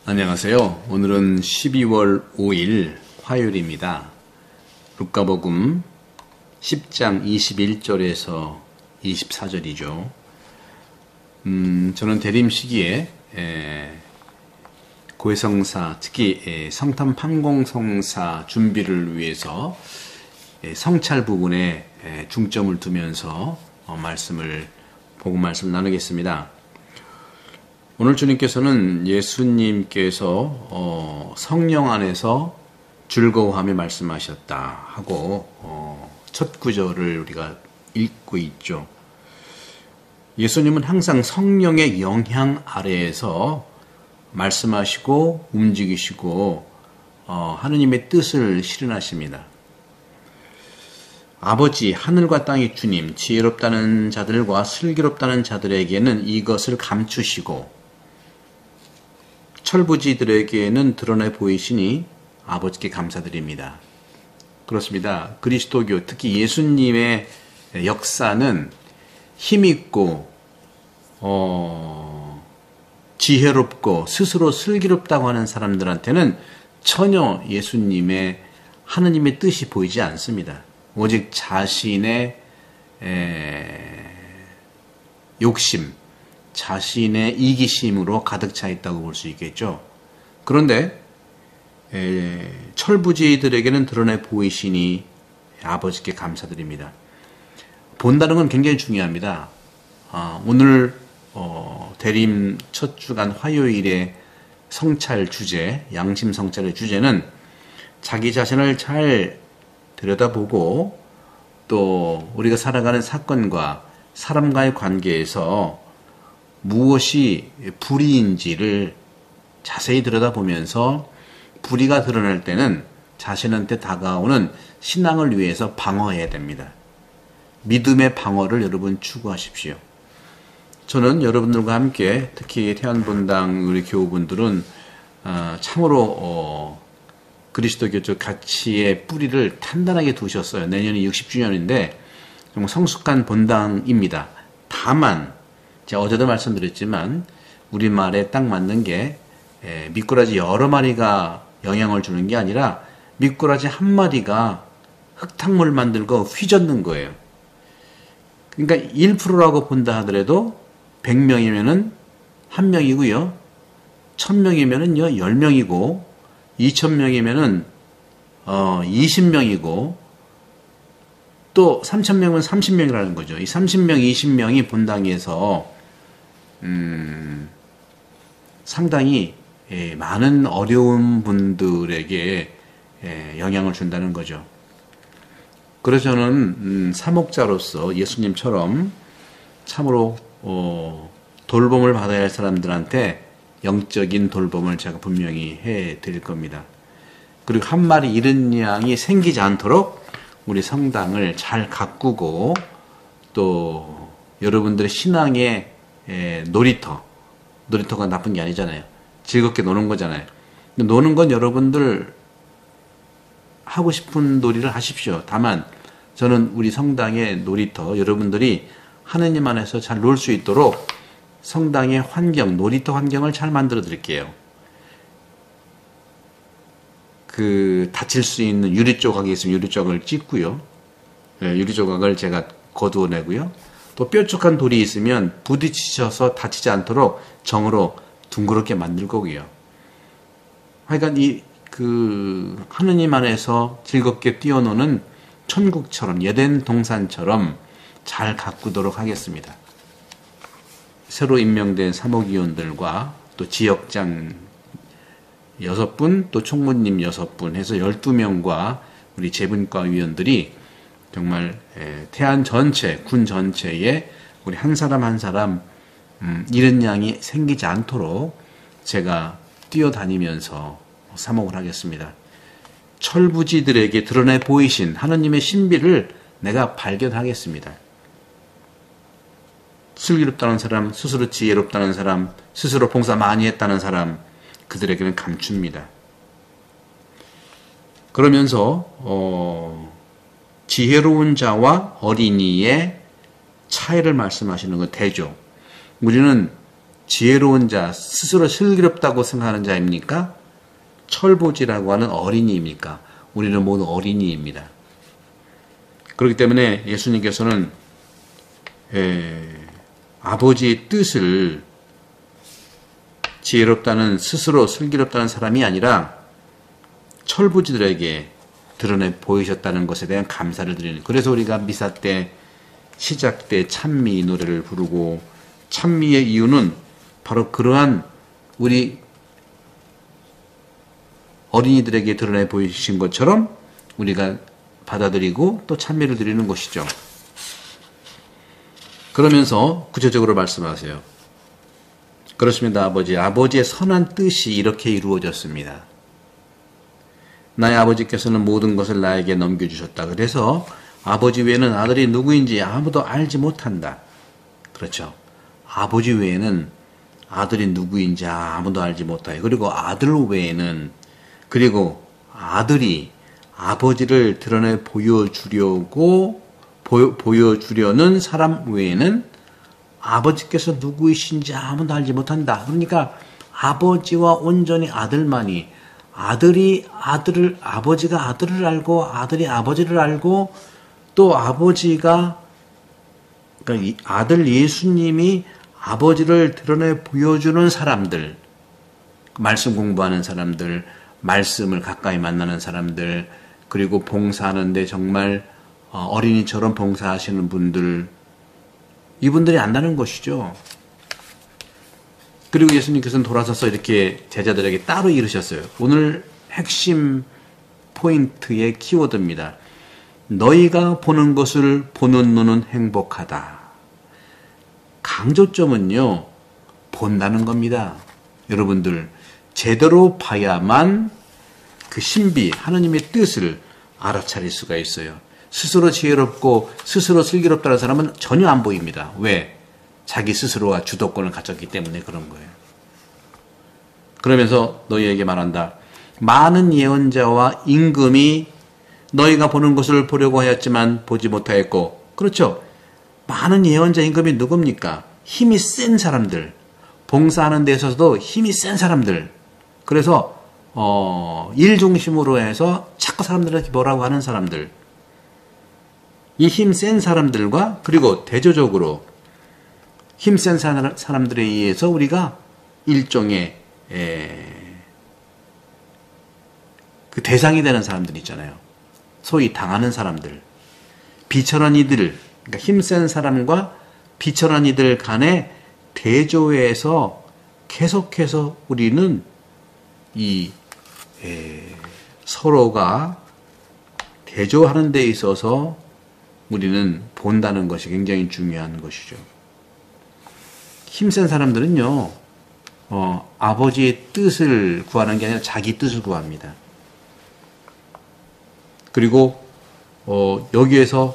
안녕하세요. 오늘은 12월 5일 화요일입니다. 루카복음 10장 21절에서 24절이죠. 저는 대림 시기에 고해성사, 특히 성탄 판공성사 준비를 위해서 성찰 부분에 중점을 두면서 복음 말씀을 나누겠습니다. 오늘 주님께서는 예수님께서 성령 안에서 즐거워하며 말씀하셨다 하고 첫 구절을 우리가 읽고 있죠. 예수님은 항상 성령의 영향 아래에서 말씀하시고 움직이시고 하느님의 뜻을 실현하십니다. 아버지, 하늘과 땅의 주님, 지혜롭다는 자들과 슬기롭다는 자들에게는 이것을 감추시고 철부지들에게는 드러내 보이시니 아버지께 감사드립니다. 그렇습니다. 그리스도교, 특히 예수님의 역사는 힘있고 지혜롭고 스스로 슬기롭다고 하는 사람들한테는 전혀 예수님의 하느님의 뜻이 보이지 않습니다. 오직 자신의 욕심, 자신의 이기심으로 가득 차 있다고 볼 수 있겠죠. 그런데 철부지들에게는 드러내 보이시니 아버지께 감사드립니다. 본다는 건 굉장히 중요합니다. 오늘 대림 첫 주간 화요일의 성찰 주제, 양심 성찰의 주제는 자기 자신을 잘 들여다보고 또 우리가 살아가는 사건과 사람과의 관계에서 무엇이 불의인지를 자세히 들여다보면서 불의가 드러날 때는 자신한테 다가오는 신앙을 위해서 방어해야 됩니다. 믿음의 방어를 여러분 추구하십시오. 저는 여러분들과 함께 특히 태안본당 우리 교우분들은 참으로 그리스도교적 가치의 뿌리를 단단하게 두셨어요. 내년이 60주년인데 정말 성숙한 본당입니다. 다만 제가 어제도 말씀드렸지만 우리말에 딱 맞는 게 미꾸라지 여러 마리가 영향을 주는 게 아니라 미꾸라지 한 마리가 흙탕물 만들고 휘젓는 거예요. 그러니까 1%라고 본다 하더라도 100명이면은 1명이고요. 1000명이면은요 10명이고 2000명이면은 20명이고 또 3000명은 30명이라는 거죠. 이 30명, 20명이 본당에서 상당히 많은 어려운 분들에게 영향을 준다는 거죠. 그래서 저는 사목자로서 예수님처럼 참으로 돌봄을 받아야 할 사람들한테 영적인 돌봄을 제가 분명히 해드릴 겁니다. 그리고 한 마리 잃은 양이 생기지 않도록 우리 성당을 잘 가꾸고 또 여러분들의 신앙의 놀이터가 나쁜 게 아니잖아요. 즐겁게 노는 거잖아요. 노는 건 여러분들 하고 싶은 놀이를 하십시오. 다만 저는 우리 성당의 놀이터, 여러분들이 하느님 안에서 잘 놀 수 있도록 성당의 환경, 놀이터 환경을 잘 만들어 드릴게요. 다칠 수 있는 유리 조각이 있으면 유리 조각을 찢고요. 유리 조각을 제가 거두어내고요. 또 뾰족한 돌이 있으면 부딪히셔서 다치지 않도록 정으로 둥그렇게 만들 거고요. 하여간 하느님 안에서 즐겁게 뛰어노는 천국처럼, 예덴 동산처럼 잘 가꾸도록 하겠습니다. 새로 임명된 사목위원들과 또 지역장 6분, 또 총무님 6분 해서 12명과 우리 재분과 위원들이 정말 태안 전체, 군 전체에 우리 한 사람 한 사람 잃은 양이 생기지 않도록 제가 뛰어다니면서 사목을 하겠습니다. 철부지들에게 드러내 보이신 하느님의 신비를 내가 발견하겠습니다. 슬기롭다는 사람, 스스로 지혜롭다는 사람, 스스로 봉사 많이 했다는 사람, 그들에게는 감춥니다. 그러면서 지혜로운 자와 어린이의 차이를 말씀하시는 것 대조. 우리는 지혜로운 자, 스스로 슬기롭다고 생각하는 자입니까? 철부지라고 하는 어린이입니까? 우리는 모두 어린이입니다. 그렇기 때문에 예수님께서는 아버지의 뜻을 지혜롭다는, 스스로 슬기롭다는 사람이 아니라 철부지들에게 드러내 보이셨다는 것에 대한 감사를 드리는, 그래서 우리가 미사 때, 시작 때 찬미 노래를 부르고, 찬미의 이유는 바로 그러한 우리 어린이들에게 드러내 보이신 것처럼 우리가 받아들이고 또 찬미를 드리는 것이죠. 그러면서 구체적으로 말씀하세요. 그렇습니다, 아버지. 아버지의 선한 뜻이 이렇게 이루어졌습니다. 나의 아버지께서는 모든 것을 나에게 넘겨주셨다. 그래서 아버지 외에는 아들이 누구인지 아무도 알지 못한다. 그렇죠. 아버지 외에는 아들이 누구인지 아무도 알지 못하요. 그리고 아들 외에는, 그리고 아들이 아버지를 드러내 보여주려는 사람 외에는 아버지께서 누구이신지 아무도 알지 못한다. 그러니까 아버지와 온전히 아들만이, 아버지가 아들을 알고 아들이 아버지를 알고 또 아버지가, 그러니까 아들 예수님이 아버지를 드러내 보여주는 사람들, 말씀 공부하는 사람들, 말씀을 가까이 만나는 사람들, 그리고 봉사하는데 정말 어린이처럼 봉사하시는 분들, 이분들이 안다는 것이죠. 그리고 예수님께서는 돌아서서 이렇게 제자들에게 따로 이르셨어요. 오늘 핵심 포인트의 키워드입니다. 너희가 보는 것을 보는 눈은 행복하다. 강조점은요, 본다는 겁니다. 여러분들, 제대로 봐야만 그 신비, 하나님의 뜻을 알아차릴 수가 있어요. 스스로 지혜롭고 스스로 슬기롭다는 사람은 전혀 안 보입니다. 왜? 자기 스스로가 주도권을 가졌기 때문에 그런 거예요. 그러면서 너희에게 말한다. 많은 예언자와 임금이 너희가 보는 것을 보려고 하였지만 보지 못하였고, 그렇죠. 많은 예언자, 임금이 누굽니까? 힘이 센 사람들, 봉사하는 데 있어서도 힘이 센 사람들, 그래서 일 중심으로 해서 자꾸 사람들한테 뭐라고 하는 사람들, 이 힘 센 사람들과, 그리고 대조적으로 힘센 사람들에 의해서 우리가 일종의 그 대상이 되는 사람들 있잖아요. 소위 당하는 사람들, 비천한 이들, 그러니까 힘센 사람과 비천한 이들 간의 대조에서 계속해서 우리는 이 서로가 대조하는 데 있어서 우리는 본다는 것이 굉장히 중요한 것이죠. 힘센 사람들은요, 아버지의 뜻을 구하는 게 아니라 자기 뜻을 구합니다. 그리고 여기에서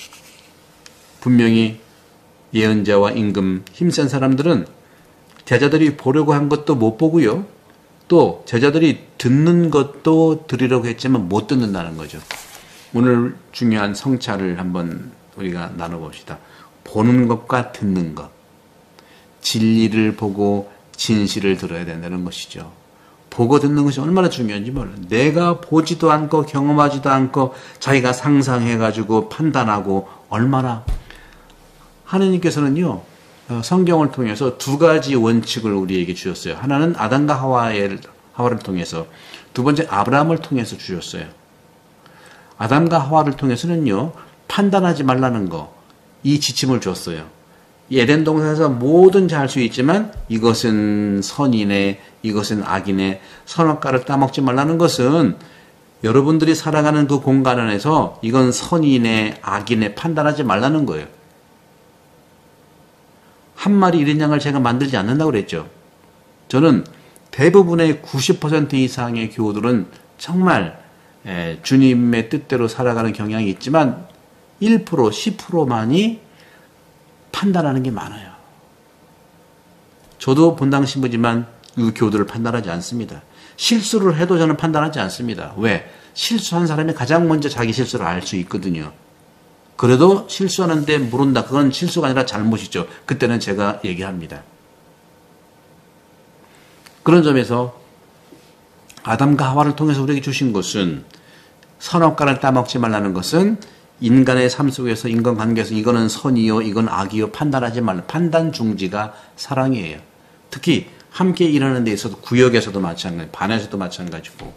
분명히 예언자와 임금, 힘센 사람들은 제자들이 보려고 한 것도 못 보고요, 또 제자들이 듣는 것도 들으려고 했지만 못 듣는다는 거죠. 오늘 중요한 성찰을 한번 우리가 나눠봅시다. 보는 것과 듣는 것, 진리를 보고 진실을 들어야 된다는 것이죠. 보고 듣는 것이 얼마나 중요한지 몰라요. 내가 보지도 않고 경험하지도 않고 자기가 상상해가지고 판단하고, 얼마나. 하나님께서는요, 성경을 통해서 두 가지 원칙을 우리에게 주셨어요. 하나는 아담과 하와를 통해서, 두 번째 아브라함을 통해서 주셨어요. 아담과 하와를 통해서는요, 판단하지 말라는 거, 이 지침을 줬어요. 에덴 동산에서 뭐든지 할 수 있지만 이것은 선이네, 이것은 악이네, 선악과를 따먹지 말라는 것은 여러분들이 살아가는 그 공간 안에서 이건 선이네, 악이네 판단하지 말라는 거예요. 한 마리 일인 양을 제가 만들지 않는다고 그랬죠. 저는 대부분의 90% 이상의 교우들은 정말 주님의 뜻대로 살아가는 경향이 있지만 1%, 10%만이 판단하는 게 많아요. 저도 본당 신부지만 이 교우들을 판단하지 않습니다. 실수를 해도 저는 판단하지 않습니다. 왜? 실수한 사람이 가장 먼저 자기 실수를 알 수 있거든요. 그래도 실수하는데 모른다. 그건 실수가 아니라 잘못이죠. 그때는 제가 얘기합니다. 그런 점에서 아담과 하와를 통해서 우리에게 주신 것은 선악과를 따먹지 말라는 것은 인간의 삶 속에서 인간관계에서 이거는 선이요 이건 악이요 판단하지 말라. 판단 중지가 사랑이에요. 특히 함께 일하는 데 있어서 구역에서도 마찬가지, 반에서도 마찬가지고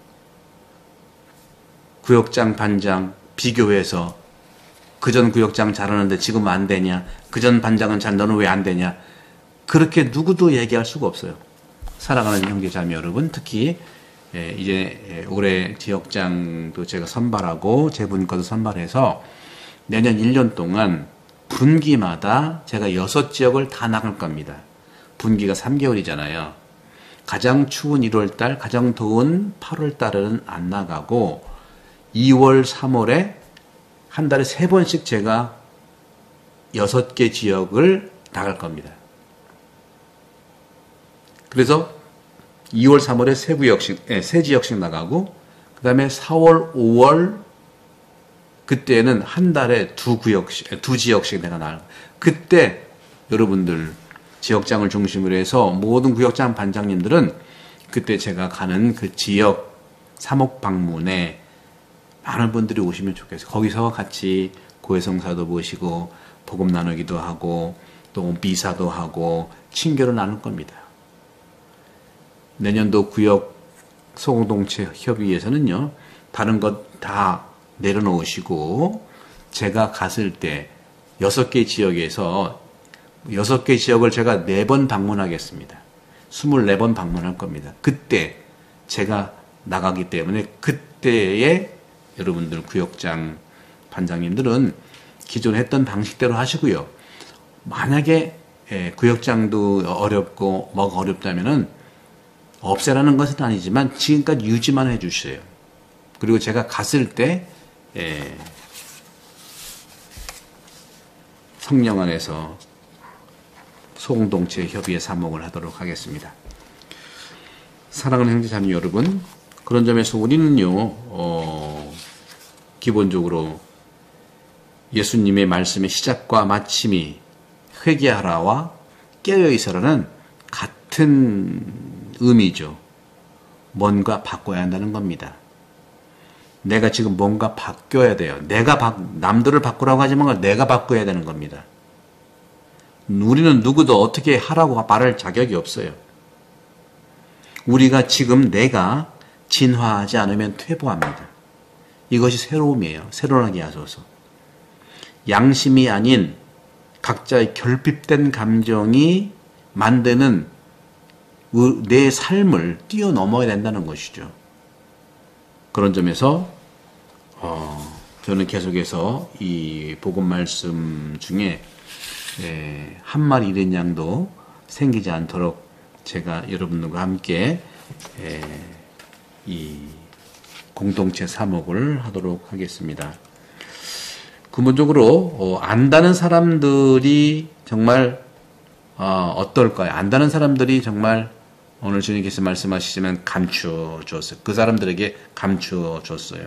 구역장, 반장 비교해서 그전 구역장 잘하는데 지금 안 되냐, 그전 반장은 잘 너는 왜 안 되냐, 그렇게 누구도 얘기할 수가 없어요. 사랑하는 형제자매 여러분, 특히 이제 올해 지역장도 제가 선발하고 제 분과도 선발해서 내년 1년 동안 분기마다 제가 6지역을 다 나갈 겁니다. 분기가 3개월이잖아요. 가장 추운 1월달, 가장 더운 8월달은 안 나가고 2월, 3월에 한 달에 3번씩 제가 6개 지역을 나갈 겁니다. 그래서 2월, 3월에 세 지역씩 나가고, 그 다음에 4월, 5월, 그때는 한 달에 두 지역씩 내가 나갈 거예요. 그때 여러분들 지역장을 중심으로 해서 모든 구역장 반장님들은 그때 제가 가는 그 지역 사목 방문에 많은 분들이 오시면 좋겠어요. 거기서 같이 고해성사도 모시고 복음 나누기도 하고 또 미사도 하고 친교를 나눌 겁니다. 내년도 구역 소공동체 협의회에서는요, 다른 것 다 내려놓으시고 제가 갔을 때 6개 지역에서 6개 지역을 제가 4번 방문하겠습니다. 24번 방문할 겁니다. 그때 제가 나가기 때문에 그때에 여러분들 구역장 반장님들은 기존에 했던 방식대로 하시고요. 만약에 구역장도 어렵고 뭐가 어렵다면은 없애라는 것은 아니지만 지금까지 유지만 해주셔요. 그리고 제가 갔을 때 성령 안에서 소공동체 협의회 사목을 하도록 하겠습니다. 사랑하는 형제자매 여러분, 그런 점에서 우리는요, 기본적으로 예수님의 말씀의 시작과 마침이 회개하라와 깨어있으라는 같은 의미죠. 뭔가 바꿔야 한다는 겁니다. 내가 지금 뭔가 바뀌어야 돼요. 남들을 바꾸라고 하지 말고 내가 바꿔야 되는 겁니다. 우리는 누구도 어떻게 하라고 말할 자격이 없어요. 우리가 지금 내가 진화하지 않으면 퇴보합니다. 이것이 새로움이에요. 새로운하게 하소서. 양심이 아닌 각자의 결핍된 감정이 만드는 내 삶을 뛰어넘어야 된다는 것이죠. 그런 점에서 저는 계속해서 이 복음 말씀 중에 한 마리 잃은 양도 생기지 않도록 제가 여러분들과 함께 이 공동체 사목을 하도록 하겠습니다. 근본적으로 안다는 사람들이 정말 어떨까요? 안다는 사람들이 정말 오늘 주님께서 말씀하시지만 감추어줬어요. 그 사람들에게 감추어줬어요.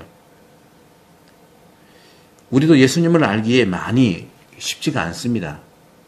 우리도 예수님을 알기에 많이 쉽지가 않습니다.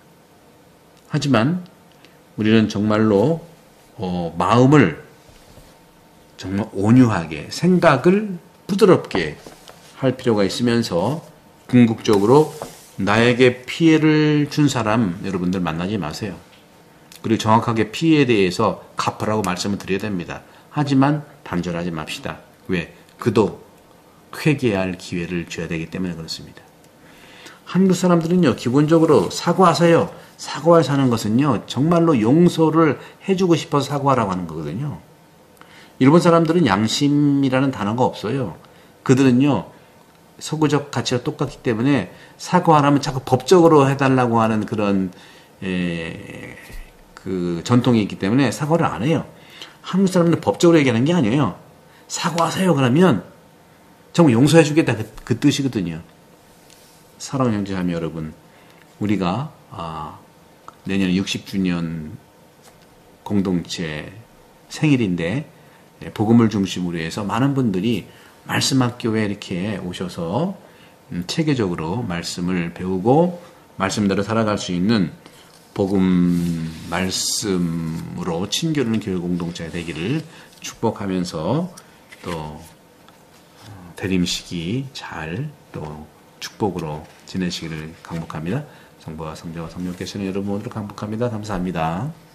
하지만 우리는 정말로 마음을 정말 온유하게, 생각을 부드럽게 할 필요가 있으면서 궁극적으로 나에게 피해를 준 사람 여러분들 만나지 마세요. 그리고 정확하게 피해에 대해서 갚으라고 말씀을 드려야 됩니다. 하지만 단절하지 맙시다. 왜? 그도 회개해야 할 기회를 줘야 되기 때문에 그렇습니다. 한국 사람들은요, 기본적으로 사과하세요. 사과해서 하는 것은요, 정말로 용서를 해주고 싶어서 사과하라고 하는 거거든요. 일본 사람들은 양심이라는 단어가 없어요. 그들은요, 서구적 가치와 똑같기 때문에 사과하라면 자꾸 법적으로 해달라고 하는 그런 그 전통이 있기 때문에 사과를 안 해요. 한국 사람들은 법적으로 얘기하는 게 아니에요. 사과하세요. 그러면 정말 용서해 주겠다. 그 뜻이거든요. 사랑하는 형제자매 여러분, 우리가 내년 60주년 공동체 생일인데 복음을 중심으로 해서 많은 분들이 말씀학교에 이렇게 오셔서 체계적으로 말씀을 배우고 말씀대로 살아갈 수 있는 복음 말씀으로 친교는 교회 공동체가 되기를 축복하면서 또 대림식이 잘 또 축복으로 지내시기를 강복합니다. 성부와 성자와 성령께서는 여러분 모두를 강복합니다. 감사합니다.